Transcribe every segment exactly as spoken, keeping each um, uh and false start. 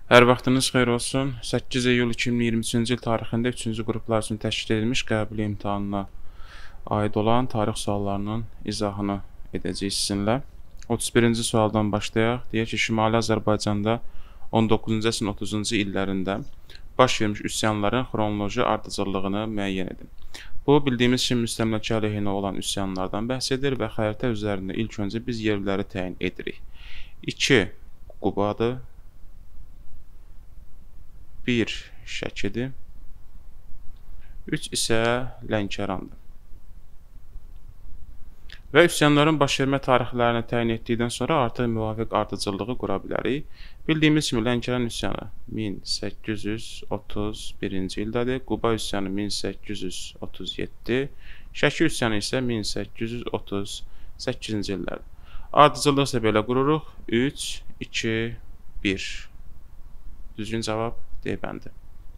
Hər vaxtınız xeyir olsun. səkkiz iyul iki min iyirmi üçüncü il tarixində üçüncü qruplar üçün təşkil edilmiş qəbul imtahanına aid olan tarix suallarının izahını edəcəyik sizinlə. otuz birinci sualdan başlayaq. Deyək ki, Şimali Azərbaycanda on doqquzuncu əsrin otuzuncu illərində baş vermiş üsyanların xronoloji ardıcıllığını müəyyən edin. Bu, bildiyimiz kimi müstəmləkə əleyhinə olan üsyanlardan bəhs edir və xəritə üzərində ilk öncə biz yerləri təyin edirik. iki Qubadır. bir Şəkidir. üç isə Lənkərandır. Və üsyanların baş vermə tarixlərini təyin etdikdən sonra artıq müvafiq ardıcıllığı qura bilərik. Bildiyimiz kimi Lənkəran üsyanı min səkkiz yüz otuz birinci ildədir. Quba üsyanı min səkkiz yüz otuz yeddi. Şəki üsyanı isə min səkkiz yüz otuz səkkizinci illərdir. Ardıcıllıq isə belə qururuq. üç, iki, bir. Düzgün cavab D bəndi.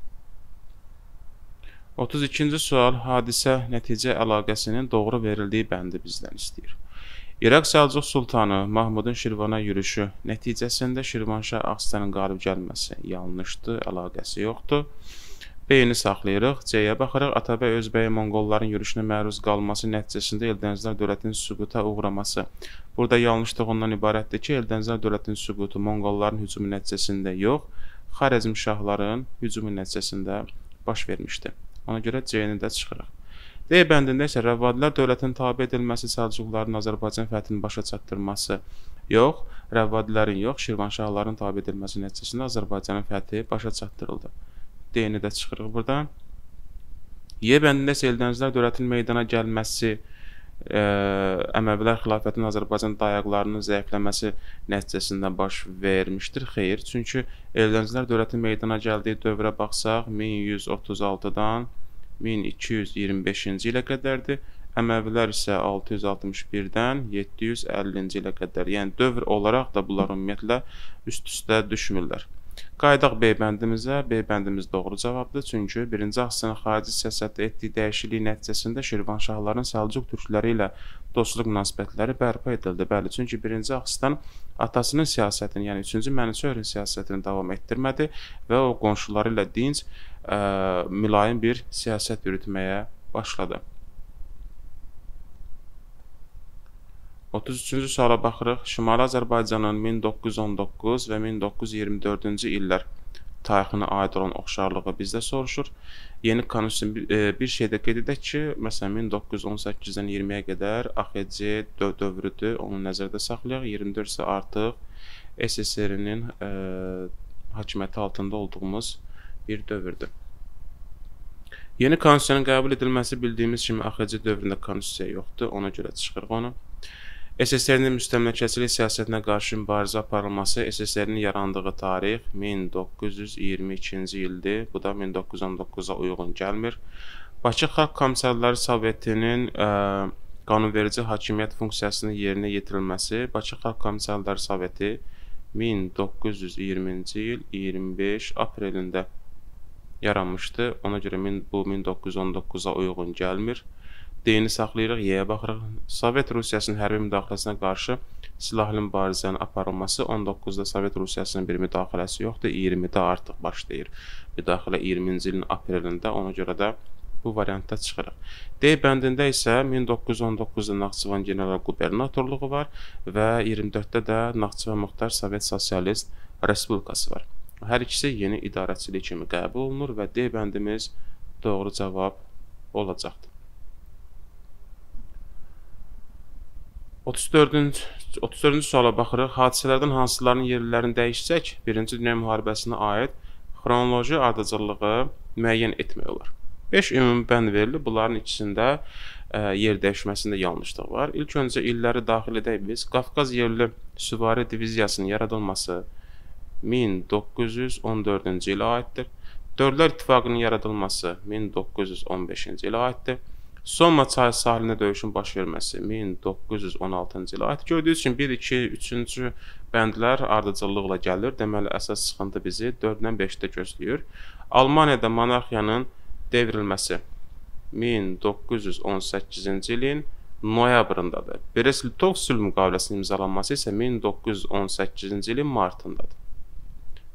otuz ikinci sual hadisə nəticə əlaqəsinin doğru verildiyi bəndi bizdən istəyir. İraq Səlcuq Sultanı Mahmudun Şirvana yürüşü nəticəsində Şirvanşah Axisənin qalib gəlməsi yanlışdır, əlaqəsi yoxdur. B-ni saxlayırıq. C-yə baxırıq. Atabəy Özbəyi Monqolların yürüşünə məruz qalması nəticəsində Eldənizlər dövlətinin süquta uğraması. Burada yanlışlıq ondan ibarətdir ki, Eldənizlər dövlətinin süqutu Monqolların hücumu nəticəsində yox, Xarəzm şahların hücumu nəticəsində baş vermişdir. Ona görə C-ni də çıxırıq. D bəndində isə Rəvvadilər dövlətinin tabe edilməsi, Səlcuqların Azərbaycan fəthini başa çatdırması yox, Rəvvadilərin yox, Şirvanşahların tabe edilməsi nəticəsində Azərbaycanın fəthi başa çatdırıldı. D-ni də çıxırıq buradan. Y bəndində isə Eldənizlər dövlətinin meydana gəlməsi, ə, Əməvilər xilafətinin Azərbaycan dayaqlarının zəifləməsi nəticəsində baş vermişdir. Xeyr, çünki Eldənizlər dövlətinin meydana gəldiyi dövrə baxsaq, min yüz otuz altıdan min iki yüz iyirmi beşinci ilə qədərdir. Əməvilər isə altı yüz altmış birdən yeddi yüz əllinci ilə qədər. Yəni, dövr olaraq da bunlar ümumiyyətlə üst-üstə düşmürlər. Qayıdaq B bəndimizə. B bəndimiz doğru cavabdır. Çünki birinci Axisənin xarici siyasətdə etdiyi dəyişiklik nəticəsində Şirvanşahların Səlcuq türkləri ilə dostluq münasibətləri bərpa edildi. Bəli, çünki birinci Axisədən atasının siyasətini, yəni üçüncü Mənüçöhrün siyasətini davam etdirmədi və o qonşuları ilə dinc, ə, mülayim bir siyasət yürütməyə başladı. otuz üçüncü suala baxırıq. Şimali Azərbaycanın min doqquz yüz on doqquz və min doqquz yüz iyirmi dördüncü illər tarixinə aid olan oxşarlığı bizdə soruşur. Yeni konstitusiya bir, e, bir şey də qeyd edək ki, məsələn, min doqquz yüz on səkkizdən iyirmiyə qədər A X C dövrüdür, onu nəzərdə saxlayaq. iyirmi dörd isə artıq S S R-nin e, hakimiyyəti altında olduğumuz bir dövrdür. Yeni konstitusiyanın qəbul edilməsi bildiyimiz kimi A X C dövründə konstitusiya yoxdur, ona görə çıxırıq onu. S S R-nin müstəmləkəçilik siyasətinə qarşı mübarizə aparılması, S S R-nin yarandığı tarix min doqquz yüz iyirmi ikinci ildir. Bu da min doqquz yüz on doqquza uyğun gəlmir. Bakı Xalq Komissarları Sovetinin ə, qanunverici hakimiyyət funksiyasının yerinə yetirilməsi, Bakı Xalq Komissarları Soveti min doqquz yüz iyirminci il iyirmi beş aprelində yaranmışdı. Ona görə bu min doqquz yüz on doqquza uyğun gəlmir. D-ni saxlayırıq, Y-yə baxırıq. Sovet Rusiyasının hərbi müdaxiləsinə qarşı silahlı mübarizənin aparılması, on doqquzda Sovet Rusiyasının bir müdaxiləsi yoxdur, iyirmidə artıq başlayır. Müdaxilə iyirminci ilin aprelində, ona görə də bu variantda çıxırıq. D bəndində isə min doqquz yüz on doqquzda Naxçıvan General Qubernatorluğu var və iyirmi dörddə də Naxçıvan Muxtar Sovet Sosialist Respublikası var. Hər ikisi yeni idarəçilik kimi qəbul olunur və D bəndimiz doğru cavab olacaqdır. otuz dördüncü suala baxırıq. Hadisələrdən hansılarının yerlərini dəyişsək, birinci Dünya müharibəsinə aid xronoloji ardıcıllığı müəyyən etmək olar. beş ümumi bənd verilir. Bunların ikisində ə, yer dəyişməsində yanlışlıq var. İlk öncə illəri daxil edək biz. Qafqaz yerli süvari diviziyasının yaradılması min doqquz yüz on dördüncü ilə aiddir. Dördlər İttifaqının yaradılması min doqquz yüz on beşinci ilə aiddir. Soma çayı sahilində döyüşün baş verməsi min doqquz yüz on altıncı ilə aid. Gördüyünüz kimi bir, iki, üçüncü bəndlər ardıcıllıqla gəlir. Deməli, əsas sıxıntı bizi dörddən beşdə gözləyir. Almaniyada monarxiyanın devrilməsi min doqquz yüz on səkkizinci ilin noyabrındadır. Brest-Litovsk sülh müqaviləsinin imzalanması isə min doqquz yüz on səkkizinci ilin martındadır.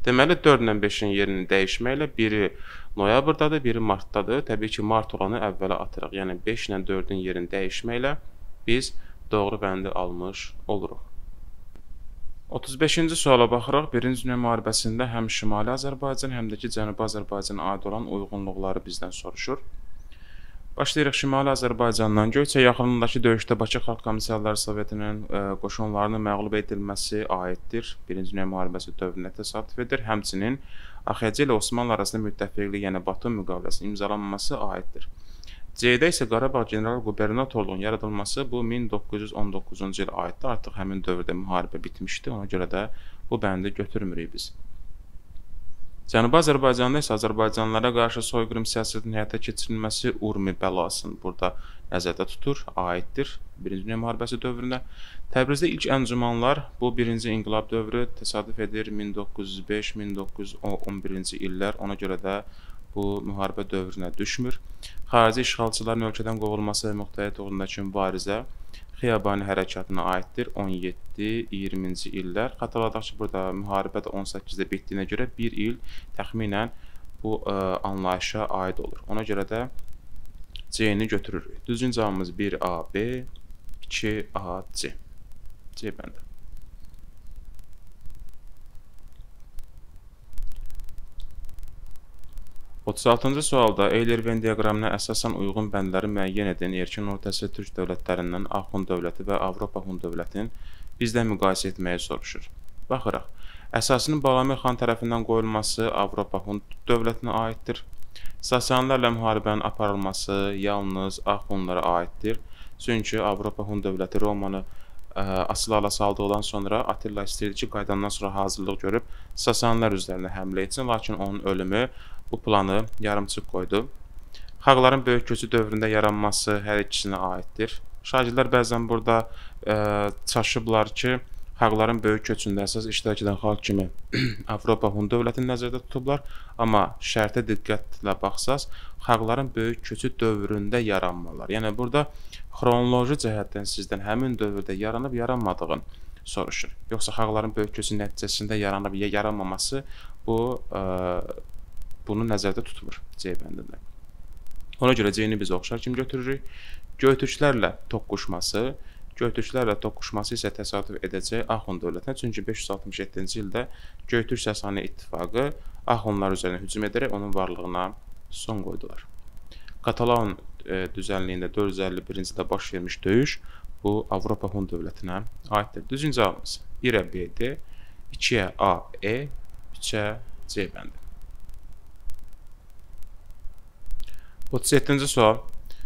Deməli, dörd ilə beşin yerini dəyişməklə biri noyabrdadır, biri martdadır. Təbii ki, mart olanı əvvələ atırıq. Yəni, beş ilə dördün yerini dəyişməklə biz doğru bəndi almış oluruq. otuz beşinci suala baxıraq. Birinci Dünya müharibəsində həm Şimali Azərbaycan, həm də ki, Cənubi Azərbaycana aid olan uyğunluqları bizdən soruşur. Başlayırıq Şimali Azərbaycandan. Göyçə yaxınlığındakı döyüşdə Bakı Xalq Komissarları Sovetinin qoşunlarının məğlub edilməsi aiddir. Birinci Dünya müharibəsi dövrünə təsadüf edir. Həmçinin A X C ilə Osmanlı arasında müttəfiqlik, yəni Batum müqaviləsinin imzalanması aiddir. C-də isə Qarabağ General Qubernatorluğunun yaradılması bu min doqquz yüz on doqquzuncu ilə aiddir. Artıq həmin dövrdə müharibə bitmişdi. Ona görə də bu bəndi götürmürük biz. Cənubi Azərbaycanda isə Azərbaycanlılara qarşı soyqırım siyasətinin həyata keçirilməsi Urmi bəlasını burada nəzərdə tutur, aiddir Birinci Dünya müharibəsi dövrünə. Təbrizdə ilk əncümanlar bu birinci inqilab dövrü təsadüf edir min doqquz yüz beş min doqquz yüz on birinci illər. Ona görə də bu müharibə dövrünə düşmür. Xarici işğalçıların ölkədən qovulması və müxtəlif uğrundakı mübarizə Xiyabani hərəkatına aiddir. on yeddi iyirminci illər. Xatırladaq ki, burada müharibə də on səkkizdə bitdiyinə görə bir il təxminən bu ə, anlayışa aid olur. Ona görə də C-ni götürürük. Düzgün cavabımız bir A B, iki A C. C bəndə. otuz altıncı sualda Eyler-Venn diaqramına əsasən uyğun bəndləri müəyyən edin. Erkin orta əsr türk dövlətlərindən Ağ Hun dövləti və Avropa Hun dövlətinin bizdən müqayisə etməyi soruşur. Baxıraq. Əsasının Bağlamir xan tərəfindən qoyulması Avropa Hun dövlətinə aiddir. Sasanilərlə müharibənin aparılması yalnız Ağ Hunlara aiddir. Çünki Avropa Hun dövləti Romanı asılarla saldıqdan sonra Attila istəyirdi ki, qaydandan sonra hazırlıq görüb Sasanilər üzərinə həmlə etsin. Lakin onun ölümü bu planı yarımçıq qoydu. Xalqların böyük köçü dövründə yaranması hər ikisinə aiddir. Şagirlər bəzən burada ə, çaşıblar ki, xalqların böyük köçündə əsas iştirak edən xalq kimi Avropa Hun dövlətini nəzərdə tutublar. Amma şərtə diqqətlə baxsaz, xalqların böyük köçü dövründə yaranmalar. Yəni burada xronoloji cəhətdən sizdən həmin dövrdə yaranıb yaranmadığını soruşur. Yoxsa xalqların böyük köçü nəticəsində yaranıb ya yaranmaması bu ə, bunu nəzərdə tutmur C bəndində. Ona görə C-ni biz oxşar kimi götürürük. Göytürklərlə toqquşması, Göytürklərlə toqquşması isə təsadüf edəcək Ağ Hun dövlətinə. Çünki beş yüz altmış yeddinci ildə Göytürk-Sasani ittifaqı Ağ Hunlar üzərinə hücum edərək onun varlığına son qoydular. Katalan e, düzənliyində dörd yüz əlli birinci ildə baş vermiş döyüş bu Avropa Hun dövlətinə aiddir. Düzgün cavabımız birə B D, ikiyə A E, üçə C bəndi. otuz yeddinci sual.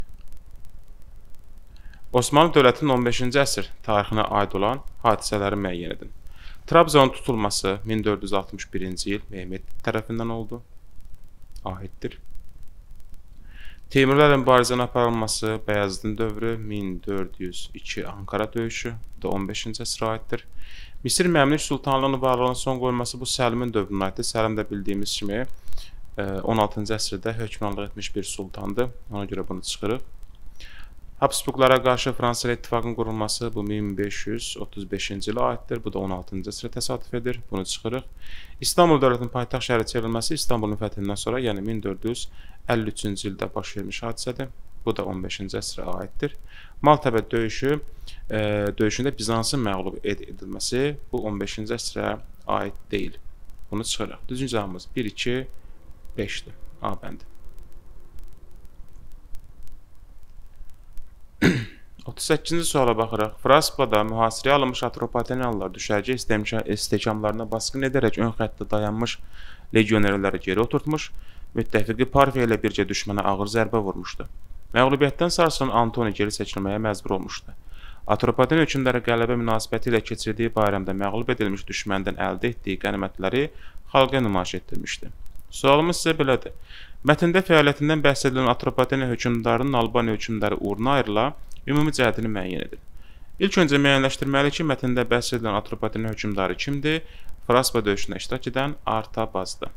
Osmanlı dövlətinin on beşinci əsr tarixinə aid olan hadisələri müəyyən edin. Trabzonun tutulması min dörd yüz altmış birinci il Mehmet tərəfindən oldu. Aiddir. Teymurlərlə mübarizənin aparılması Bəyazıdın dövrü min dörd yüz iki Ankara döyüşü da on beşinci əsrə aiddir. Misir Məmlük Sultanlığının varlığına son qoyulması bu Səlimin dövrünə aiddir. Səlim də bildiyimiz kimi on altıncı əsrdə hökmranlıq etmiş bir sultandır. Ona görə bunu çıxırıq. Habsburglara qarşı Fransa ilə ittifaqın qurulması bu min beş yüz otuz beşinci ilə aiddir. Bu da on altıncı əsrə təsadüf edir. Bunu çıxırıq. İstanbul dövlətinin paytaxt şəhərə çevrilməsi İstanbulun fəthindən sonra, yəni min dörd yüz əlli üçüncü ildə baş vermiş hadisədir. Bu da on beşinci əsrə aiddir. Maltəbə döyüşü e, döyüşündə Bizansın məğlub edilməsi bu on beşinci əsrə aid deyil. Bunu çıxırıq. Düzgün cavabımız bir, iki, beşdir. A bəndi. otuz səkkizinci suala baxırıq. Fraspada mühasirəyə alınmış Atropatenalılar düşərgə istehkamlarına basqın edərək ön xəttdə dayanmış legionerləri geri oturtmuş, müttəfiqi Parfiya ilə bircə düşmənə ağır zərbə vurmuşdu. Məğlubiyyətdən sarsılan Antoni geri çəkilməyə məcbur olmuşdu. Atropaten hökmdarı qələbə münasibəti ilə keçirdiyi bayramda məğlub edilmiş düşməndən əldə etdiyi qənimətləri xalqa nümayiş etdirmişdi. Sualımız sizə belədir. Mətndə fəaliyyətindən bəhs edilən Atropatena hökmdarının Albaniya hökmdarı uğruna ayrıla ümumi cəhətini müəyyən edin. İlk öncə müəyyənləşdirməli ki, mətndə bəhs edilən Atropatena hökmdarı kimdir? Fraspa döyüşünə iştirak edən Artabazdır.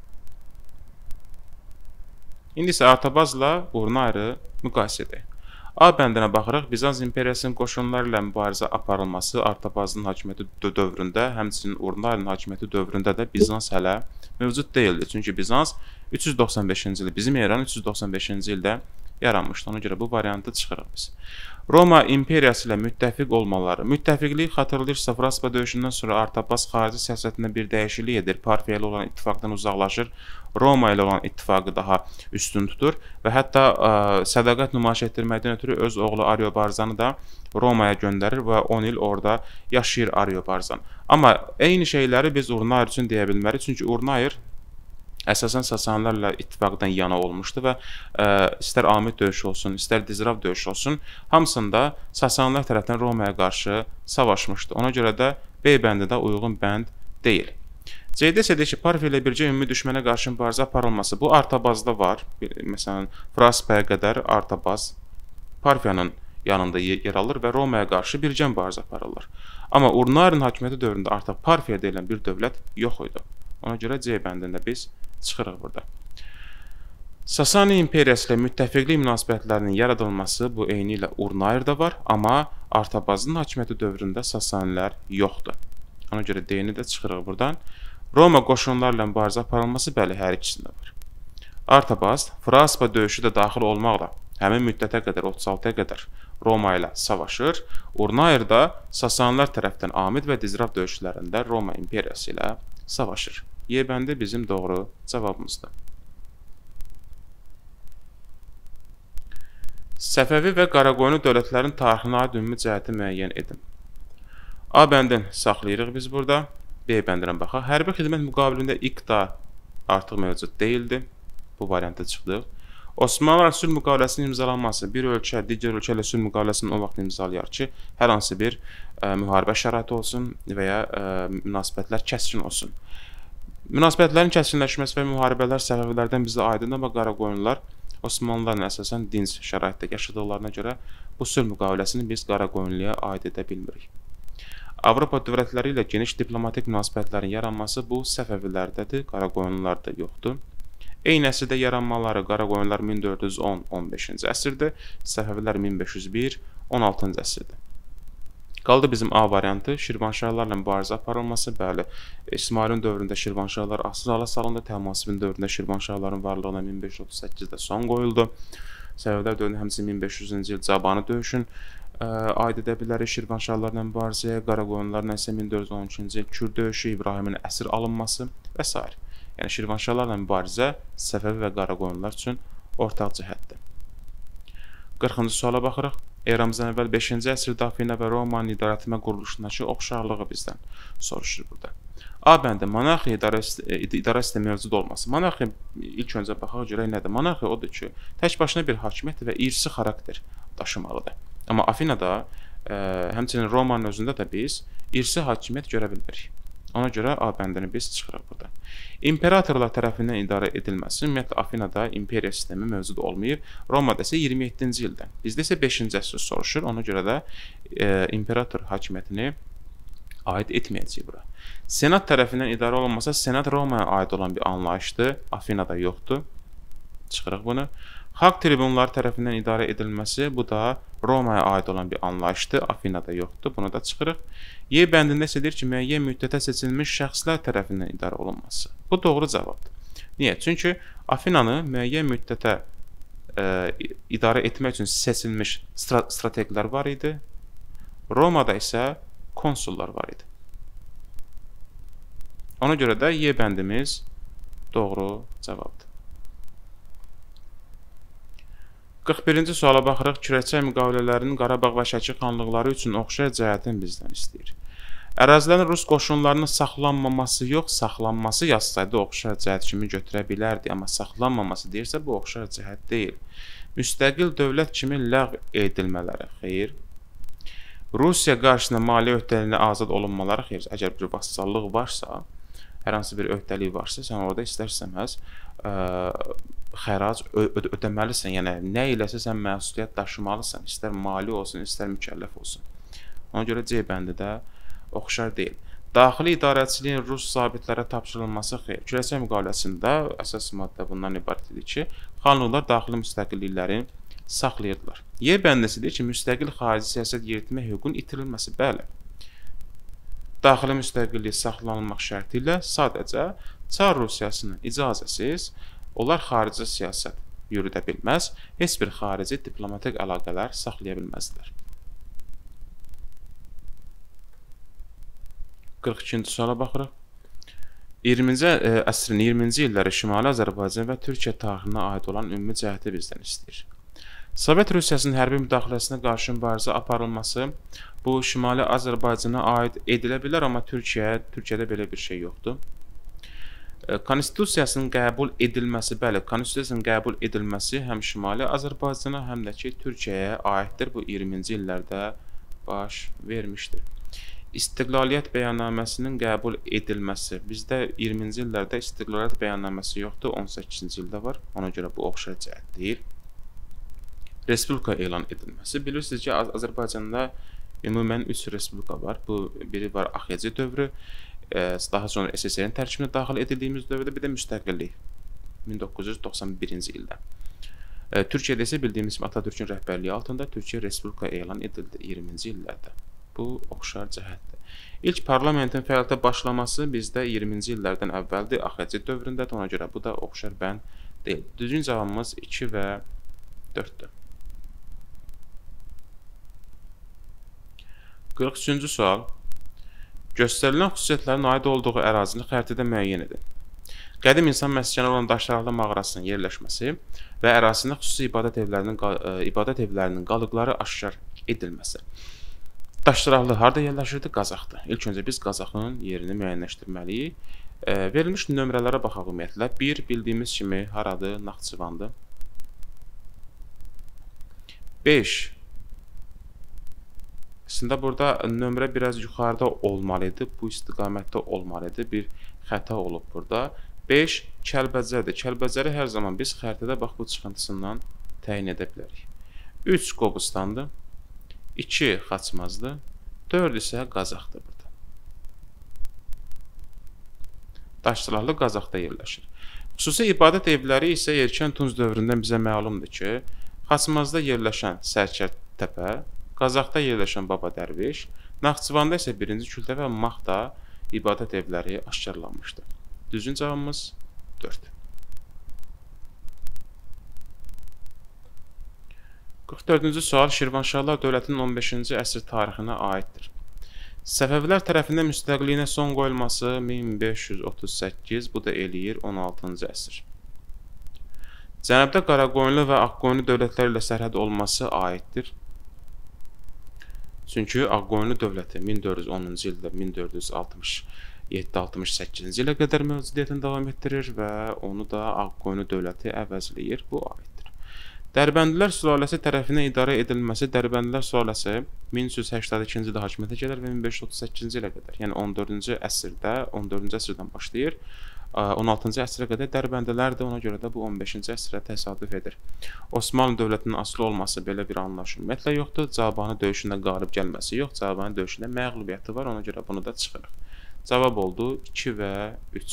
İndi isə Artabazla uğruna ayrı müqayisə edək. A bəndinə baxırıq. Bizans imperiyasının qoşunları ilə mübarizə aparılması Artabazın hakimiyyəti dövründə, həmçinin Urnarin hakimiyyəti dövründə də Bizans hələ mövcud deyildi. Çünki Bizans üç yüz doxsan beşinci ildə, bizim eran üç yüz doxsan beşinci ildə yaranmışdı. Ona görə bu variantı çıxırıq biz. Roma imperiyası ilə müttəfiq olmaları. Müttəfiqlik xatırlayırsa, Fraspa döyüşündən sonra Artabaz xarici siyasətində bir dəyişiklik edir. Parfiya ilə olan ittifaqdan uzaqlaşır. Roma ilə olan ittifaqı daha üstün tutur və hətta ə, sədaqət nümayiş etdirməkdən ötürü öz oğlu Ariobarzanı da Romaya göndərir və on il orada yaşayır Ariobarzan. Amma eyni şeyləri biz Urnayer üçün deyə bilmərik. Çünki Urnayer əsasən Sasanilərlə ittifaqdan yana olmuşdu və ə, istər Amid döyüşü olsun, istər Dizrav döyüşü olsun, hamısında Sasanilər tərəfindən Romaya qarşı savaşmışdı. Ona görə də B bəndi də uyğun bənd deyil. C-də isə deyir ki, Parfiya ilə bircə ümumi düşmənə qarşı mübarizə aparılması. Bu Artabazda var. Məsələn, Fraspaya qədər Artabaz Parfiyanın yanında yer alır və Romaya qarşı bircə mübarizə aparırlar. Amma Urnarin hakimiyyəti dövründə artıq Parfiya deyilən bir dövlət yox idi. Ona görə C bəndində biz çıxırıq burada. Sasani imperiyası ilə müttəfiqlik münasibətlərinin yaradılması bu eyni ilə Urnayerdə var, amma Artabazın hakimiyyəti dövründə Sasanilər yoxdur. Ona görə D-ni də çıxırıq buradan. Roma qoşunlarla mübarizə aparılması bəli hər ikisində var. Artabaz, Fraspa döyüşü də daxil olmaqla həmin müddətə qədər, otuz altıya qədər Roma ilə savaşır. Urnayerdə Sasanilər tərəfdən Amid və Dizrav döyüşlərində Roma imperiyası ilə savaşır. Y bəndi bizim doğru cavabımızdır. Səfəvi və Qaraqoyunlu dövlətlərin tarixinə aid ümumi cəhəti müəyyən edin. A bəndini saxlayırıq biz burada. B bəndinə baxaq. Hərbi xidmət müqabilində iqta artıq mövcud deyildi. Bu variantda çıxdıq. Osmanlılar sülh müqaviləsinin imzalanması. Bir ölkə digər ölkə ilə sülh müqaviləsini o vaxt imzalayar ki, hər hansı bir ə, müharibə şəraiti olsun və ya ə, münasibətlər kəskin olsun. Münasibətlərin kəskinləşməsi və müharibələr səbəblərdən bizə aydındır, amma Qaraqoyunlular Osmanlıların əsasən dinc şəraitdə yaşadıqlarına görə bu sülh müqaviləsini biz Qaraqoyunluya aid edə bilmirik. Avropa dövlətləri ilə geniş diplomatik münasibətlərin yaranması bu Səfəvilərdədir, Qaraqoyunlularda yoxdur. Eyni əsrdə yaranmaları Qaraqoyunlular min dörd yüz on on beşinci əsrdə, Səfəvilər min beş yüz bir on altıncı əsrdə. Qaldı bizim A variantı, Şirvanşahlarla mübarizə aparılması. Bəli, İsmailin dövründə Şirvanşahlar asılı hala salındı, Təhmasibin dövründə Şirvanşahların varlığına min beş yüz otuz səkkizdə son qoyuldu. Səfəvilər dövründə həmçinin min beş yüzüncü il Cabanı döyüşün ə, aid edə bilərik Şirvanşahlarla mübarizəyə, Qaraqoyunlularla isə min dörd yüz on ikinci il Kür döyüşü, İbrahimin əsir alınması və s. Yəni Şirvanşahlarla mübarizə Səfəvi və Qaraqoyunlular üçün ortaq cəhətdir. qırxıncı suala baxırıq. Eramızdan əvvəl beşinci əsrdə Afina və Romanın idarəetmə quruluşundakı oxşarlığı bizdən soruşur burada. A bəndə monarxiya idarə sistemi mövcud olması. Monarxiya ilk öncə baxaq görək nədir? Monarxiya odur ki, tək başına bir hakimiyyət və irsi xarakter daşımalıdır. Amma Afinada, ə, həmçinin Romanın özündə də biz irsi hakimiyyət görə bilmirik. Ona görə A bəndini biz çıxırıq burada. İmperatorlar tərəfindən idarə edilməsi. Ümumiyyətlə, Afinada imperiya sistemi mövcud olmayıb. Romada isə iyirmi yeddinci ildən. Bizdə isə beşinci əsr soruşur. Ona görə də e, imperator hakimiyyətini aid etməyəcək bura. Senat tərəfindən idarə olunmasa, Senat Romaya aid olan bir anlayışdır. Afinada yoxdur. Çıxırıq bunu. Xalq tribunları tərəfindən idarə edilməsi, bu da Romaya aid olan bir anlayışdır. Afinada yoxdur. Bunu da çıxırıq. Y bəndində isə deyir ki, müəyyən müddətə seçilmiş şəxslər tərəfindən idarə olunması. Bu doğru cavabdır. Niyə? Çünki Afinanı müəyyən müddətə e, idarə etmək üçün seçilmiş strateglər var idi. Romada isə konsullar var idi. Ona görə də Y bəndimiz doğru cavabdır. qırx birinci suala baxırıq. Kürəkçay müqavilələrinin Qarabağ və Şəki xanlıqları üçün oxşar cəhətini bizdən istəyir. Ərazilərin Rus qoşunlarının saxlanmaması yox, saxlanması yazsaydı oxşar cəhət kimi götürə bilərdi. Amma saxlanmaması deyirsə, bu oxşar cəhət deyil. Müstəqil dövlət kimi ləğv edilmələri, xeyr. Rusiya qarşısında maliyyə öhdəliyinə azad olunmaları, xeyr. Əgər bir vassallıq varsa, hər hansı bir öhdəlik varsa, sən orada istərsəməz ə, xərac ödəməlisən. Yəni, nə iləsə sən məsuliyyət daşımalısan. İstər mali olsun, istər mükəlləf olsun. Ona görə C bəndi də oxşar deyil. Daxili idarəçiliyin Rus zabitlərə tapşırılması xeyr. Kürəkçay müqaviləsində əsas maddə bundan ibarət edir ki, xanlıqlar daxili müstəqillikləri saxlayırdılar. Y bəndəsi deyir ki, müstəqil xarici siyasət yeritmə hüququnun itirilməsi. Bəli. Daxili müstəqillik saxlanılmaq şərti ilə sadəcə Çar Rusiyasının icazəsiz onlar xarici siyasət yürüdə bilməz, heç bir xarici diplomatik əlaqələr saxlaya bilməzlər. qırx ikinci suala baxırıq. iyirminci əsrin iyirminci illəri Şimali Azərbaycan və Türkiyə tarixinə aid olan ümumi cəhəti bizdən istəyir. Sovet Rusiyasının hərbi müdaxiləsinə qarşı mübarizə aparılması bu Şimali Azərbaycana aid edilə bilər, amma Türkiyə, Türkiyədə belə bir şey yoxdur. Konstitusiyasının qəbul edilməsi, bəli, Konstitusiyasının qəbul edilməsi həm Şimali Azərbaycana, həm də ki, Türkiyəyə aiddir. Bu iyirminci illərdə baş vermişdir. İstiqlaliyyət bəyannaməsinin qəbul edilməsi. Bizdə iyirminci illərdə İstiqlaliyyət bəyannaməsi yoxdur, on səkkizinci ildə var. Ona görə bu oxşar cəhət deyil. Respublika elan edilməsi. Bilirsiniz ki, Azərbaycanda ümumən üç respublika var. Bu biri var A X C dövrü, daha sonra S S R-in tərkibinə daxil edildiyimiz dövrdə, bir də müstəqillik min doqquz yüz doxsan birinci ildə. Türkiyədə isə bildiyimiz kimi Atatürkün rəhbərliyi altında Türkiyə Respublika elan edildi iyirminci illərdə. Bu oxşar cəhətdir. İlk parlamentin fəaliyyətə başlaması bizdə iyirminci illərdən əvvəldir, A X C dövründədir, ona görə bu da oxşar bənd deyil. Düzgün cavabımız iki və dörddür. qırx üçüncü sual. Göstərilən xüsusiyyətlərin aid olduğu ərazini xəritədə müəyyən edin. Qədim insan məskəni olan Daşlaraqlı mağarasının yerləşməsi və ərazisində xüsusi ibadət evlərinin, ibadət evlərinin qalıqları aşkar edilməsi. Daşlaraqlı harada yerləşirdi? Qazaxdır. İlk öncə biz Qazaxın yerini müəyyənləşdirməliyik. E, verilmiş nömrələrə baxaq ümumiyyətlə. bir, bildiyimiz kimi haradır? Naxçıvandır. beş. Əslində burada nömrə biraz yuxarıda olmalıdır. Bu istiqamətdə olmalıdır. Bir xəta olub burada. beş. Kəlbəcərdir. Kəlbəcəri hər zaman biz xəritədə bax bu çıxıntısından təyin edə bilərik. üç. Qobustandır. iki. Xaçmazdır. dörd isə Qazaxdır burada. Daşlaraqlı Qazaxda yerləşir. Xüsusi ibadət evləri isə erkən Tunc dövründən bizə məlumdur ki, Xaçmazda yerləşən Sərkərtəpə, Qazaxda yerləşən Baba Dərviş, Naxçıvanda isə birinci Kültəpə və Maxda ibadət evləri aşkarlanmışdır. Düzgün cavabımız dörd. qırx dördüncü sual Şirvanşahlar dövlətinin on beşinci əsr tarixinə aiddir. Səfəvilər tərəfindən müstəqilliyinə son qoyulması min beş yüz otuz səkkiz, bu da eləyir on altıncı əsr. Cənubda Qaraqoyunlu və Ağqoyunlu dövlətləri ilə sərhəd olması aiddir. Çünki Ağqoyunlu dövləti min dörd yüz onuncu ildə min dörd yüz altmış yeddi altmış səkkizinci ilə qədər mövcudiyyətini davam etdirir və onu da Ağqoyunlu dövləti əvəzləyir. Bu aiddir. Dərbəndilər sülaləsi tərəfindən idarə edilməsi, Dərbəndilər sülaləsi min üç yüz səksən ikinci ildə hakimiyyətə gəlir və min beş yüz otuz səkkizinci ilə qədər, yəni on dördüncü əsrdə, on dördüncü əsrdən başlayır, on altıncı əsrə qədər Dərbəndələrdir, ona görə də bu on beşinci əsrə təsadüf edir. Osmanlı dövlətinin asılı olması belə bir anlayış ümumiyyətlə yoxdur, Cavanı döyüşündə qalib gəlməsi yox, Cavanı döyüşündə məğlubiyyəti var, ona görə bunu da çıxırıq. Cavab oldu iki və üç.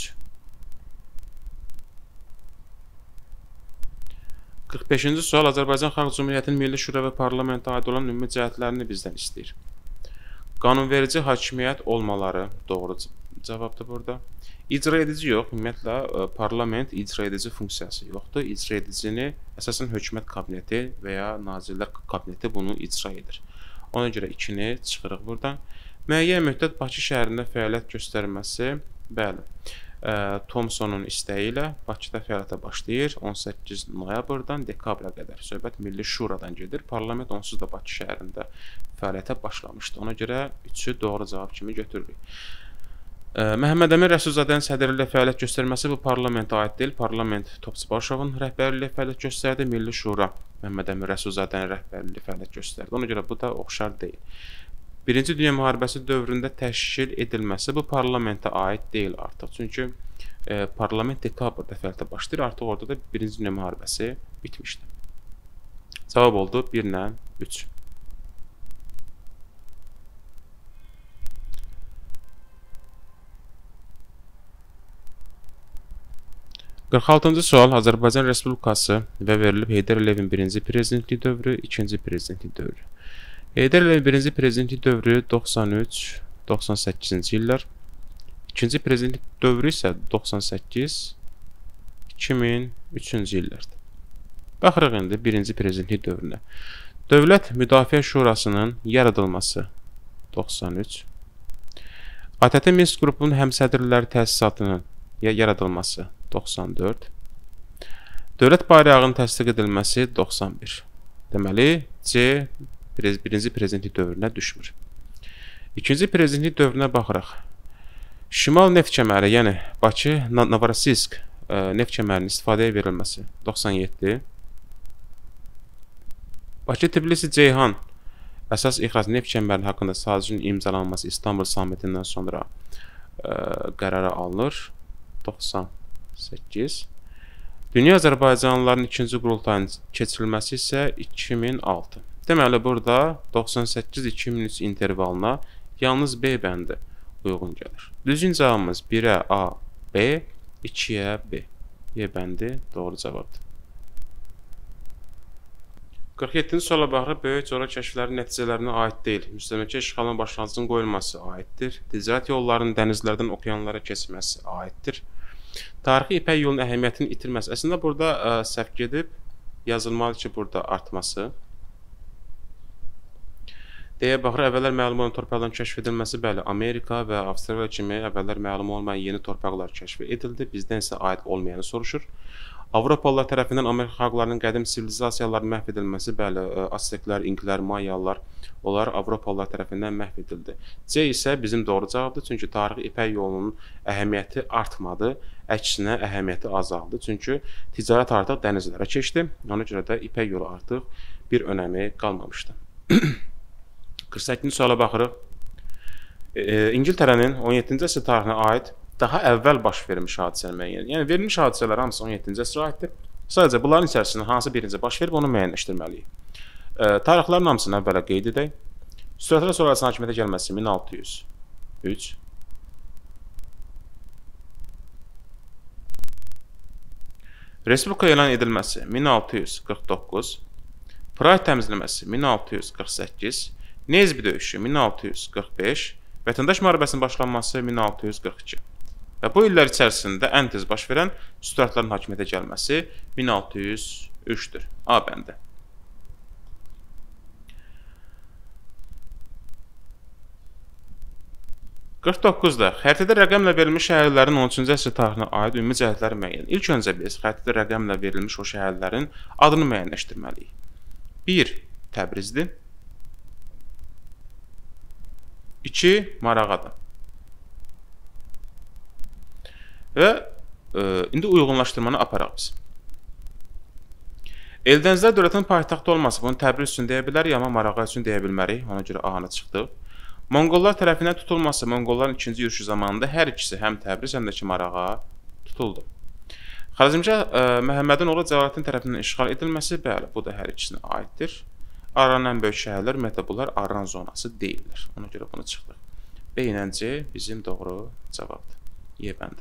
qırx beşinci sual Azərbaycan Xalq Cümhuriyyətinin Milli Şura və Parlamentə aid olan ümumi cəhətlərini bizdən istəyir. Qanunverici hakimiyyət olmaları doğru cavabdır burada. İcra edici yox, ümumiyyətlə parlament icra edici funksiyası yoxdur. İcra edicini əsasən hökumət kabineti və ya nazirlər kabineti bunu icra edir. Ona görə ikini çıxırıq buradan. Müəyyən müddət Bakı şəhərində fəaliyyət göstərməsi, bəli. Thomsonun istəyi ilə Bakıda fəaliyyətə başlayır. on səkkiz noyabrdan dekabra qədər söhbət Milli Şuradan gedir. Parlament onsuz da Bakı şəhərində fəaliyyətə başlamışdı. Ona görə üçü doğru cavab kimi götürürük. Məhəmməd Əmin Rəsulzadənin sədrliyi ilə fəaliyyət göstərməsi bu parlamentə aid deyil. Parlament Topçu Barışovun rəhbərliyi ilə fəaliyyət göstərdi. Milli Şura Məhəmməd Əmin Rəsulzadənin rəhbərliyi ilə fəaliyyət göstərdi. Ona görə bu da oxşar deyil. Birinci Dünya müharibəsi dövründə təşkil edilməsi bu parlamentə aid deyil artıq. Çünki e, parlament dekabrda fəaliyyətə başlayır. Artıq orada da Birinci Dünya müharibəsi bitmişdi. Cavab oldu bir ilə üç. qırx altıncı sual Azərbaycan Respublikası və verilib Heydər Əliyevin birinci prezidentlik dövrü, ikinci prezidentlik dövrü. Heydər Əliyevin birinci prezidentlik dövrü doxsan üç doxsan səkkizinci illər, ikinci prezidentlik dövrü isə doxsan səkkiz iki min üçüncü illərdir. Baxırıq indi birinci prezidentlik dövrünə. Dövlət Müdafiə Şurasının yaradılması doxsan üç, A T T Minsk qrupunun həmsədrləri təsisatının yaradılması doxsan dörd, dövlət bayrağının təsdiq edilməsi doxsan bir. Deməli, C birinci prezidentlik dövrünə düşmür. İkinci prezidentlik dövrünə baxırıq. Şimal neft kəməri, yəni Bakı, Novorossiysk neft kəmərinin istifadəyə verilməsi doxsan yeddi. Bakı, Tbilisi, Ceyhan əsas ixrac neft kəmərinin haqqında sazişin imzalanması İstanbul sammitindən sonra ə, qərara alınır doxsan səkkiz. Dünya Azərbaycanlıların ikinci qurultayının keçirilməsi isə iki min altı. Deməli, burada doxsan səkkiz iki min üç intervalına yalnız B bəndi uyğun gəlir. Düzgün cavabımız birə A, B, ikiyə B. E bəndi doğru cavabdır. qırx yeddinci suala baxırıq. Böyük coğrafi kəşflərin nəticələrinə aid deyil. Müstəmləkə işğalının başlanğıcının qoyulması aiddir. Ticarət yollarının dənizlərdən okeanlara keçməsi aiddir. Tarixi İpək yolunun əhəmiyyətini itirməsi. Əslində burada ə, səhv gedib yazılmalı ki, burada artması. Deyə baxır, əvvəllər məlum olan torpaqların kəşf edilməsi, bəli, Amerika və Avstraliya kimi əvvəllər məlum olmayan yeni torpaqlar kəşf edildi. Bizdən isə aid olmayanı soruşur. Avropalılar tərəfindən Amerika xalqlarının qədim sivilizasiyalarının məhv edilməsi, bəli, Azteklər, İnklər, Mayalılar, onlar Avropalılar tərəfindən məhv edildi. C isə bizim doğru cavabdır, çünki tarixi İpək yolunun əhəmiyyəti artmadı, əksinə əhəmiyyəti azaldı. Çünki ticarət artıq dənizlərə keçdi, ona görə də İpək yolu artıq bir önəmi qalmamışdı. qırx səkkizinci suala baxırıq. E, İngiltərənin on yeddinci əsr tarixinə aid daha əvvəl baş vermiş hadisələr müəyyən. Yəni, verilmiş hadisələr hamısı on yeddinci əsrə aiddir. Sadəcə, bunların içərisində hansı birinci baş verib, onu müəyyənləşdirməliyik. E, tarixlərin hamısını əvvələ qeyd edək. Sürətlə sonrasının hakimiyyətə gəlməsi min altı yüz üç. Respublika elan edilməsi min altı yüz qırx doqquz. Pride təmizləməsi min altı yüz qırx səkkiz. Nezbi döyüşü min altı yüz qırx beş. Vətəndaş müharibəsinin başlanması min altı yüz qırx iki. Və bu illər içərisində ən tez baş verən sütratların hakimiyyətə gəlməsi min altı yüz üçdür. A bəndi. qırx doqquzda xəritədə rəqəmlə verilmiş şəhərlərin on üçüncü əsr tarixinə aid ümumi cəhətləri müəyyən. İlk öncə biz xəritədə rəqəmlə verilmiş o şəhərlərin adını müəyyənləşdirməliyik. bir. Təbrizdir. iki. Marağadır. Və e, indi uyğunlaşdırmanı aparaq biz. Eldənizlər dövlətinin paytaxtı olması bunu Təbriz üçün deyə bilərik, amma Marağa üçün deyə bilmərik. Ona görə A-na çıxdıq. Monqollar tərəfindən tutulması, Monqolların ikinci yürüşü zamanında hər ikisi həm Təbriz, həm də ki Marağa tutuldu. Xarəzmşah e, Məhəmmədin oğlu Cəlaləddin tərəfindən işğal edilməsi, bəli, bu da hər ikisinə aiddir. Aranın ən böyük şəhərlər, ümumiyyətlə bunlar Aran zonası deyillər. Ona görə bunu çıxdıq. B ilə C bizim doğru cavabdır. E bəndi.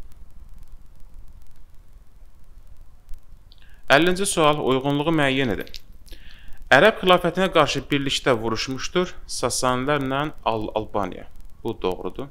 əllinci sual uyğunluğu müəyyən edin. Ərəb xilafətinə qarşı birlikdə vuruşmuşdur Sasanilərlə Al Albaniya. Bu doğrudur.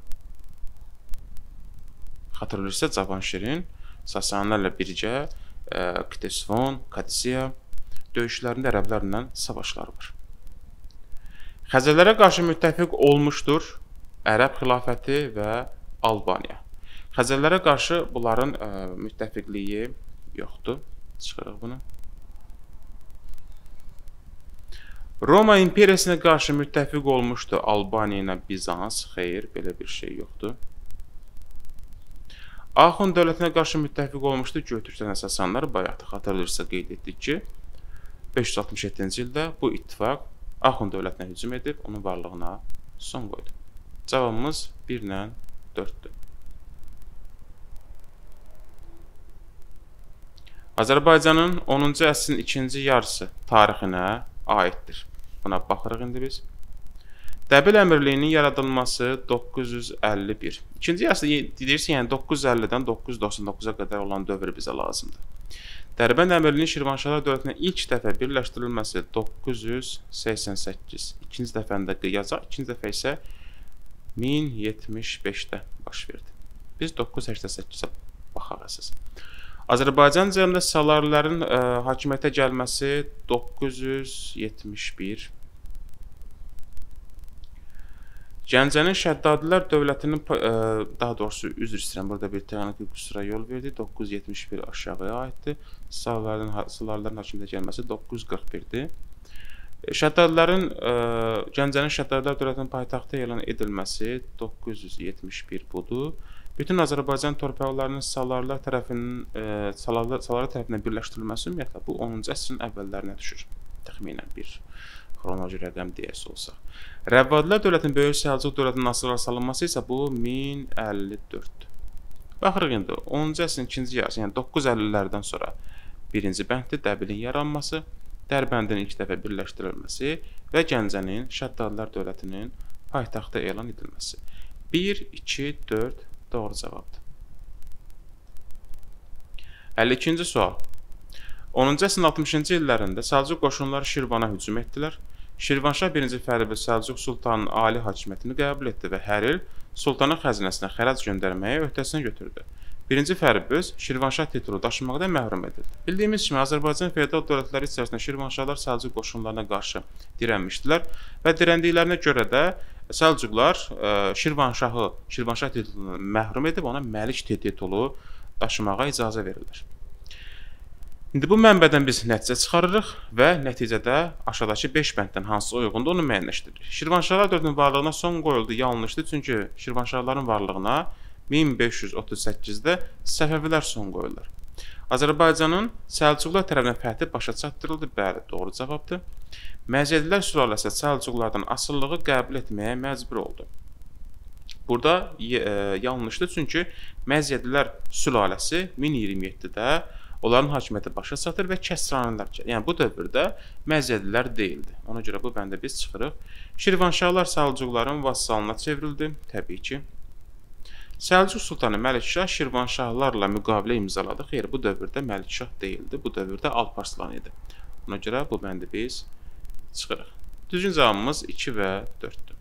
Xatırlayırsa Cavanşirin Sasanilərlə birgə e, Ktesifon, Kadisiya döyüşlərində ərəblərlə savaşları var. Xəzərlərə qarşı müttəfiq olmuşdur Ərəb xilafəti və Albaniya. Xəzərlərə qarşı bunların ə, müttəfiqliyi yoxdur. Çıxırıq bunu. Roma imperiyasına qarşı müttəfiq olmuşdu Albaniya ilə Bizans. Xeyr, belə bir şey yoxdur. Axund dövlətinə qarşı müttəfiq olmuşdu Göytürkdən Sasanlar. Bayaq da xatırlayırsa qeyd etdik ki, beş yüz altmış yeddinci ildə bu ittifaq Axund dövlətinə hücum edib, onun varlığına son qoydu. Cavabımız bir ilə dörddür. Azərbaycanın onuncu əsrin ikinci yarısı tarixinə aiddir. Buna baxırıq indi biz. Dəbil əmirliyinin yaradılması doqquz yüz əlli bir. İkinci əsrdə deyirsən, yəni doqquz yüz əllidən doqquz yüz doxsan doqquza qədər olan dövr bizə lazımdır. Dərbənd əmirliyinin Şirvanşahlar dövlətinə ilk dəfə birləşdirilməsi doqquz yüz səksən səkkiz. İkinci dəfəndə qıyacaq, ikinci dəfə isə min yetmiş beşdə baş verdi. Biz doqquz yüz səksən səkkizə baxaq əsas. Azərbaycan üzərində Salarilərin ə, hakimiyyətə gəlməsi doqquz yüz yetmiş bir. Gəncənin Şəddadilər dövlətinin, ə, daha doğrusu üzr istəyirəm, burada bir texniki qüsura yol verdi. doqquz yüz yetmiş bir aşağıya aiddir. Salarilərin, Salarilərin hakimiyyətə gəlməsi doqquz yüz qırx birdir. Şəddadlərin, ə, Gəncənin Şəddadilər dövlətinin paytaxtı elan edilməsi doqquz yüz yetmiş bir budur. Bütün Azərbaycan torpaqlarının Salarilər tərəfindən, ə, Salarilər, Salarilər tərəfindən birləşdirilməsi ümumiyyətlə bu onuncu əsrin əvvəllərinə düşür. Təxminən bir xronoloji rəqəm deyəsi olsa. Rəvvadilər dövlətinin Böyük Səlcuq dövlətinin asılara salınması isə bu min əlli dörddür. Baxırıq indi onuncu əsrin ikinci yarısı, yəni doqquz yüz əllilərdən sonra birinci bənddir, Dəbilin yaranması, Dərbəndin ilk dəfə birləşdirilməsi və Gəncənin Şəddadilər dövlətinin paytaxtı elan edilməsi. bir, iki, dörd doğru cavabdır. əlli ikinci sual. onuncu əsrin altmışıncı illərində Səlcuq qoşunları Şirvana hücum etdilər. Şirvanşah birinci Fərəbi Səlcuq Sultanın ali hakimiyyətini qəbul etdi və hər il Sultanın xəzinəsinə xərac göndərməyə öhdəsinə götürdü. birinci Fərəb öz Şirvanşah titulu daşımaqdan məhrum edildi. Bildiyimiz kimi Azərbaycan feodal dövlətləri içərisində Şirvanşahlar Səlcuq qoşunlarına qarşı dirənmişdilər və dirəndiklərinə görə də Səlcuqlar ə, Şirvanşahı Şirvanşah titulundan məhrum edib ona Məlik titulu daşımağa icazə verirlər. İndi bu mənbədən biz nəticə çıxarırıq və nəticədə aşağıdakı beş bənddən hansı uyğundur onu müəyyənləşdiririk. Şirvanşahlar dövlətinin varlığına son qoyuldu yanlışdır, çünki Şirvanşahların varlığına min beş yüz otuz səkkizdə Səfəvilər son qoyurlar. Azərbaycanın Səlcuqlar tərəfindən fəthi başa çatdırıldı, bəli, doğru cavabdır. Məziyyədlilər sülaləsi Səlcuqlardan asılılığı qəbul etməyə məcbur oldu. Burada e, yanlışdır, çünki Məziyyədlilər sülaləsi min iyirmi yeddidə onların hakimiyyəti başa çatır və Kəsranilər, yəni bu dövrdə Məziyyədlilər deyildi. Ona görə bu bəndə biz çıxırıq. Şirvanşahlar Səlcuqların vassalına çevrildi, təbii ki. Səlcuq Sultanı Məlikşah Şirvanşahlarla müqavilə imzaladı. Xeyr, bu dövrdə Məlikşah deyildi, bu dövrdə Alparslan idi. Ona görə bu bəndi biz çıxırıq. Düzgün cavabımız iki və dörddür.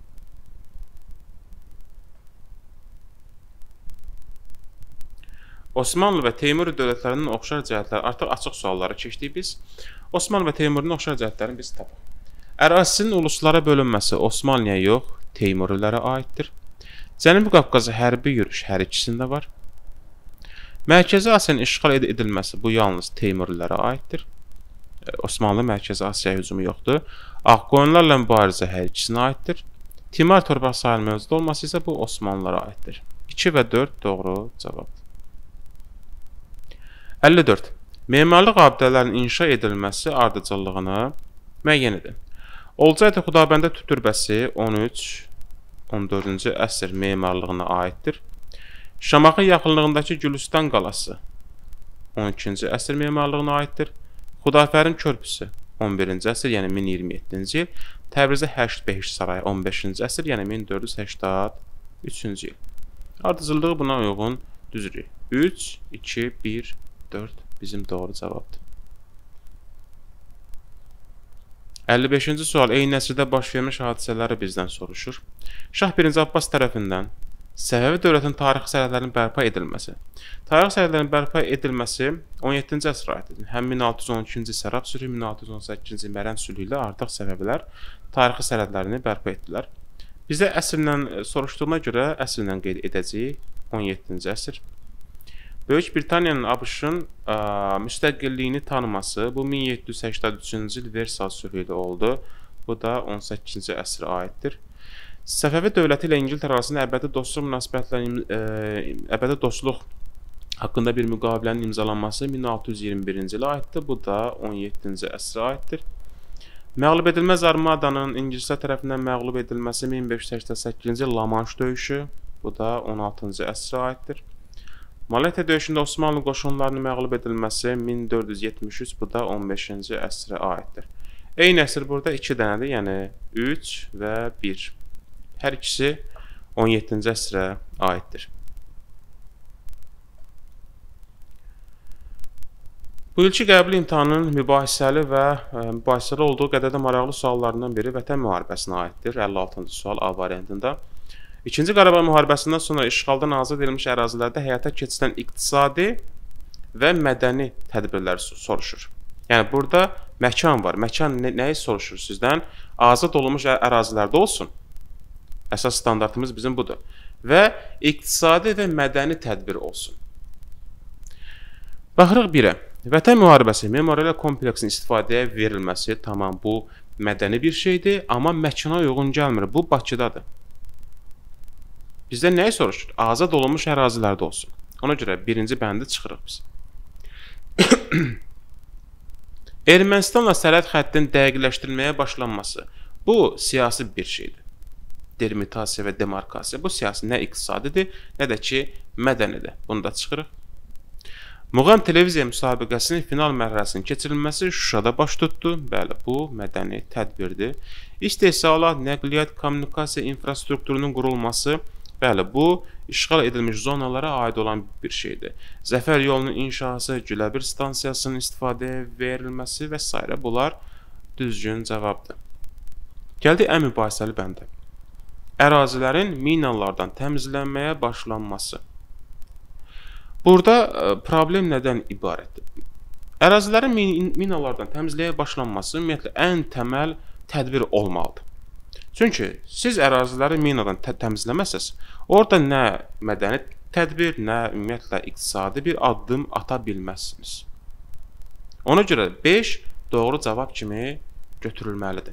Osmanlı və Teymuri dövlətlərinin oxşar cəhətləri, artıq açıq sualları keçdik biz. Osmanlı və Teymurinin oxşar cəhətlərini biz tapaq. Ərazisinin uluslara bölünməsi Osmanlıya yox, Teymurilərə aiddir. Cənubi Qafqaza hərbi yürüş hər ikisində var. Mərkəzi Asiyanın işğal edilməsi bu yalnız Teymurilərə aiddir. Osmanlı Mərkəzi Asiyaya hücumu yoxdur. Ağqoyunlarla mübarizə hər ikisinə aiddir. Timar torpaq sahəli mövcud olması isə bu Osmanlılara aiddir. iki və dörd doğru cavabdır. əlli dörd. Memarlıq abidələrinin inşa edilməsi ardıcıllığını müəyyən edin. Olcaydı Xudabəndə türbəsi on üç on dördüncü əsr memarlığına aiddir. Şamaxı yaxınlığındakı Gülüstan qalası on ikinci əsr memarlığına aiddir. Xudafərin körpüsü on birinci əsr, yəni min iyirmi yeddinci il. Təbrizdə Həşt Behişt sarayı on beşinci əsr, yəni min dörd yüz səksən üçüncü il. Ardıcıllığı buna uyğun düzürük. üç, iki, bir, dörd bizim doğru cavabdır. əlli beşinci sual eyni əsrdə baş vermiş hadisələri bizdən soruşur. Şah birinci Abbas tərəfindən Səfəvi dövlətinin tarixi sərhədlərinin bərpa edilməsi. Tarixi sərhədlərin bərpa edilməsi on yeddinci əsrə aiddir. Həm min altı yüz on ikinci Sərab sülhü, min altı yüz on səkkizinci Mərən sülhü ilə artıq Səfəvilər tarixi sərhədlərini bərpa etdilər. Bizdə əsrlə soruşduğuna görə əsrlə qeyd edəcəyik on yeddinci əsr. Böyük Britaniyanın ABŞ-ın müstəqilliyini tanıması bu min yeddi yüz səksən üçüncü il Versal sülhü ilə oldu. Bu da on səkkizinci əsrə aiddir. Səfəvi dövləti ilə İngiltərə arasında əbədi dostluq münasibətləri, əbədi dostluq haqqında bir müqavilənin imzalanması min altı yüz iyirmi birinci ilə aiddir. Bu da on yeddinci əsrə aiddir. Məğlub edilməz armadanın İngilislər tərəfindən məğlub edilməsi min beş yüz səksən səkkizinci il La Manche döyüşü. Bu da on altıncı əsrə aiddir. Malete döyüşündə Osmanlı qoşunlarının məğlub edilməsi min dörd yüz yetmiş üç, bu da on beşinci əsrə aiddir. Eyni əsr burada iki dənədir, yəni üç və bir. Hər ikisi on yeddinci əsrə aiddir. Bu ilki qəbul imtahanının mübahisəli və ə, mübahisəli olduğu qədər də maraqlı suallarından biri Vətən müharibəsinə aiddir. əlli altıncı sual A variantında. İkinci Qarabağ müharibəsindən sonra işğaldan azad edilmiş ərazilərdə həyata keçirilən iqtisadi və mədəni tədbirlər soruşur. Yəni burada məkan var. Məkan nə, nəyi soruşur sizdən? Azad olunmuş ərazilərdə olsun. Əsas standartımız bizim budur. Və iqtisadi və mədəni tədbir olsun. Baxırıq birə. Vətən müharibəsi memorial kompleksinin istifadəyə verilməsi, tamam, bu mədəni bir şeydir, amma məkana uyğun gəlmir. Bu Bakıdadır. Bizdən nəyi soruşur? Azad olunmuş ərazilərdə olsun. Ona görə birinci bəndi çıxırıq biz. Ermənistanla sərhəd xəttinin dəqiqləşdirilməyə başlanması. Bu siyasi bir şeydir. Delimitasiya və demarkasiya. Bu siyasi nə iqtisadidir, nə də ki mədənidir. Bunu da çıxırıq. Muğam televiziya müsabiqəsinin final mərhələsinin keçirilməsi Şuşada baş tutdu. Bəli, bu mədəni tədbirdir. İstehsalat, nəqliyyat, kommunikasiya infrastrukturunun qurulması, bəli, bu işğal edilmiş zonalara aid olan bir şeydir. Zəfər yolunun inşası, Güləbir stansiyasının istifadəyə verilməsi və s. bunlar düzgün cavabdır. Gəldi ən mübahisəli bəndə. Ərazilərin minalardan təmizlənməyə başlanması. Burada problem nədən ibarətdir? Ərazilərin min minalardan təmizləyə başlanması ümumiyyətlə ən təməl tədbir olmalıdır. Çünki siz əraziləri minadan tə təmizləməsəz, orada nə mədəni tədbir, nə ümumiyyətlə iqtisadi bir addım ata bilməzsiniz. Ona görə beş doğru cavab kimi götürülməlidir.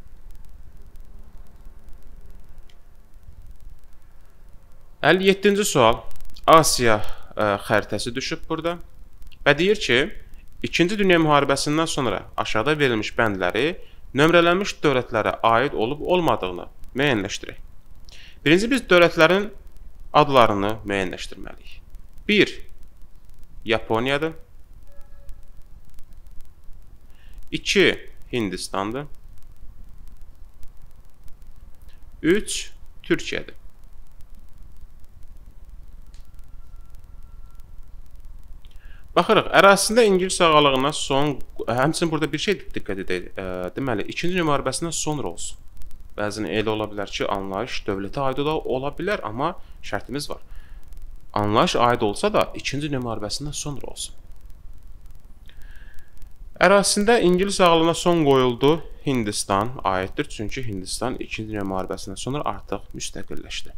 əlli yeddinci sual. Asiya xəritəsi düşüb burada və deyir ki, İkinci Dünya müharibəsindən sonra aşağıda verilmiş bəndləri nömrələnmiş dövlətlərə aid olub olmadığını müəyyənləşdirək. Birinci, biz dövlətlərin adlarını müəyyənləşdirməliyik. bir. Yaponiyadır. iki. Hindistandır. üç. Türkiyədir. Baxırıq, ərazisində İngilis ağalığına son, həmçinin burada bir şey diqqət edək, e, deməli, İkinci Dünya müharibəsindən sonra olsun. Bəzən elə ola bilər ki, anlayış dövlətə aid ola bilər, amma şərtimiz var. Anlayış aid olsa da İkinci Dünya müharibəsindən sonra olsun. Ərazisində İngilis ağalığına son qoyuldu, Hindistan aiddir, çünki Hindistan İkinci Dünya müharibəsindən sonra artıq müstəqilləşdi.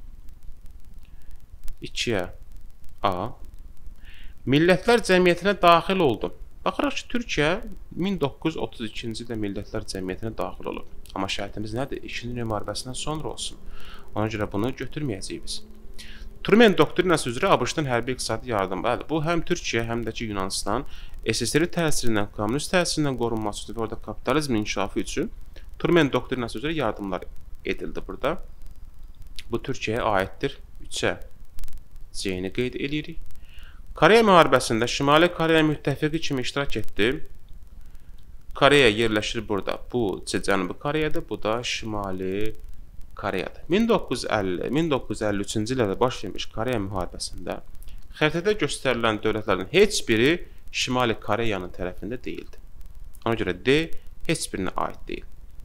ikiyə A. Millətlər Cəmiyyətinə daxil oldu. Baxırıq ki, Türkiyə min doqquz yüz otuz ikinci ildə Millətlər Cəmiyyətinə daxil olub. Amma şərtimiz nədir? İkinci Dünya müharibəsindən sonra olsun. Ona görə bunu götürməyəcəyik biz. Truman doktrinası üzrə ABŞ-dan hərbi iqtisadi yardım. Bəli, bu həm Türkiyə, həm də ki Yunanistan S S R təsirindən, kommunist təsirindən qorunması üçün və orada kapitalizmin inkişafı üçün Truman doktrinası üzrə yardımlar edildi burada. Bu Türkiyəyə aiddir. üçə C-ni qeyd edirik. Koreya müharibəsində Şimali Koreya müttəfiqi kimi iştirak etdi. Koreya yerləşir burada. Bu Cənubi Koreyadır, bu da Şimali Koreyadır. min doqquz yüz əlli min doqquz yüz əlli üçüncü illərdə baş vermiş Koreya müharibəsində xəritədə göstərilən dövlətlərin heç biri Şimali Koreyanın tərəfində deyildi. Ona görə D heç birinə aid deyil.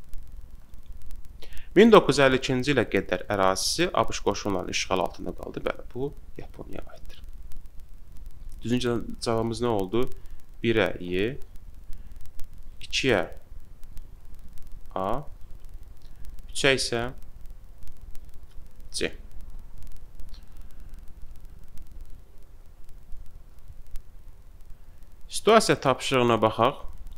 min doqquz yüz əlli ikinci ilə qədər ərazisi ABŞ qoşunlarının işğal altında qaldı. Bəli, bu Yaponiyaya aiddir. Düzüncə cavabımız nə oldu? birə Y, ikiyə A, üçə isə C. Situasiya tapşırığına baxaq.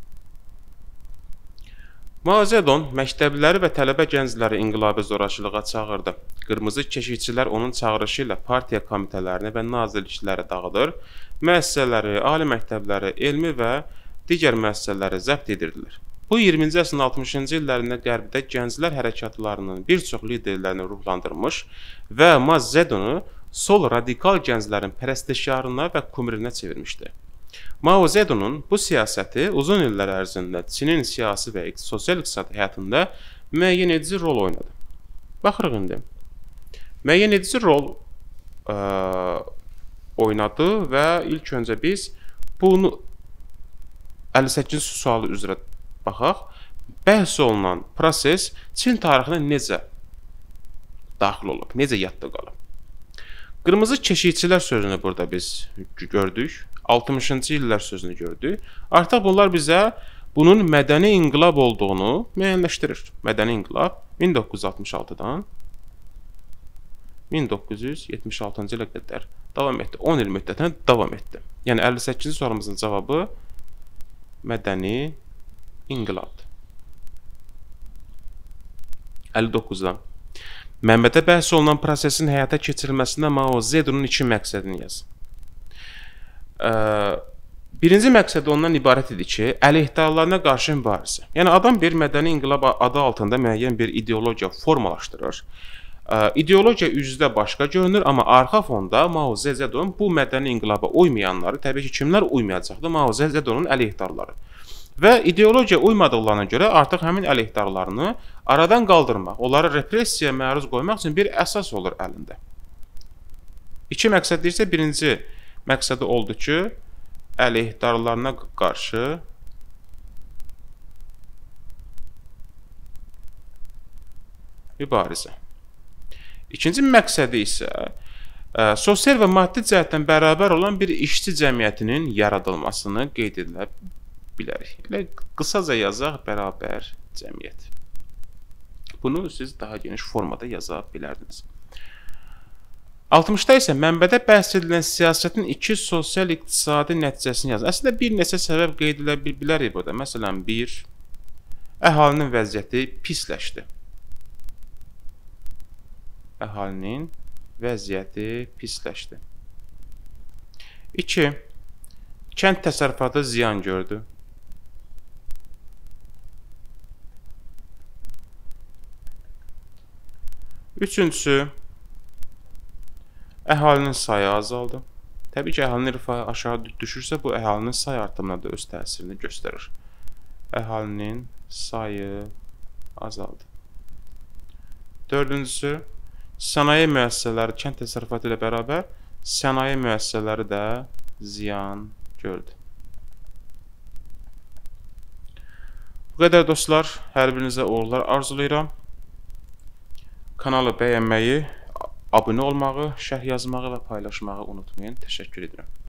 Mao Zedong məktəbliləri və tələbə gəncləri inqilabi zorakılığa çağırdı. Qırmızı keşikçilər onun çağırışı ilə partiya komitələrini və nazirlikləri dağıdır, müəssisələri, ali məktəbləri, elmi və digər müəssisələri zəbt edirdilər. Bu iyirminci əsrin altmışıncı illərində Qərbdə gənclər hərəkatlarının bir çox liderlərini ruhlandırmış və Mao Zedongu sol radikal gənclərin pərəstişkarına və kumirinə çevirmişdi. Mao Zedong'un bu siyasəti uzun illər ərzində Çinin siyasi və sosial-iqtisadi həyatında müəyyən edici rol oynadı. Baxırıq indi. Müəyyən edici rol ə, oynadı və ilk öncə biz bunu əlli səkkizinci sualı üzrə baxaq. Bəhs olunan proses Çin tarixinə necə daxil olub, necə yadda qalıb? Qırmızı keşikçilər sözünü burada biz gördük. altmışıncı illər sözünü gördük. Artıq bunlar bizə bunun mədəni inqilab olduğunu müəyyənləşdirir. Mədəni inqilab min doqquz yüz altmış altıdan min doqquz yüz yetmiş altıncı ilə qədər davam etdi. on il müddətinə davam etdi. Yəni əlli səkkizinci sualımızın cavabı mədəni inqilabdır. əlli doqquzdan. Mənbədə bəhs olunan prosesin həyata keçirilməsində Mao Zedong'un iki məqsədini yaz. Birinci məqsəd ondan ibarət idi ki, əleyhdarlarına qarşı mübarizə. Yəni adam bir mədəni inqilab adı altında müəyyən bir ideologiya formalaşdırır. İdeologiya üzdə başqa görünür, amma arxa fonda Mao Zedong bu mədəni inqilaba uymayanları, təbii ki, kimlər uymayacaqdı? Mao Zedong'un əleyhdarları. Və ideologiya uymadıqlarına görə artıq həmin əleyhdarlarını aradan qaldırmaq, onları repressiyaya məruz qoymaq üçün bir əsas olur əlində. İki məqsəd deyirsə, birinci məqsədi oldu ki, əleyhdarlarına qarşı mübarizə. İkinci məqsədi isə ə, sosial və maddi cəhətdən bərabər olan bir işçi cəmiyyətinin yaradılmasını qeyd edilə bilərik. Elə qısaca yazaq, bərabər cəmiyyət. Bunu siz daha geniş formada yaza bilərdiniz. altmışda isə mənbədə bəhs edilən siyasətin iki sosial-iqtisadi nəticəsini yazın. Əslində bir neçə səbəb qeyd edilə bilərik burada. Məsələn, bir, əhalinin vəziyyəti pisləşdi. Əhalinin vəziyyəti pisləşdi. İki, kənd təsərrüfatı ziyan gördü. Üçüncüsü, əhalinin sayı azaldı. Təbii ki, əhalinin rifahı aşağı düşürsə, bu əhalinin sayı artımına da öz təsirini göstərir. Əhalinin sayı azaldı. Dördüncüsü, sənaye müəssisələri kənd təsərrüfatı ilə bərabər sənaye müəssisələri də ziyan gördü. Bu qədər dostlar, hər birinizə uğurlar arzulayıram. Kanalı bəyənməyi, abunə olmağı, şərh yazmağı və paylaşmağı unutmayın. Təşəkkür edirəm.